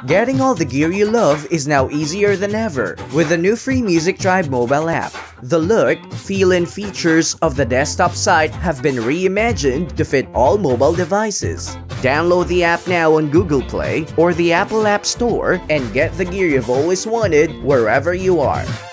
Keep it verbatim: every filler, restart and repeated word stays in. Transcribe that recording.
Getting all the gear you love is now easier than ever with the new free Music Tribe mobile app. The look, feel, and features of the desktop site have been reimagined to fit all mobile devices. Download the app now on Google Play or the Apple App Store and get the gear you've always wanted wherever you are.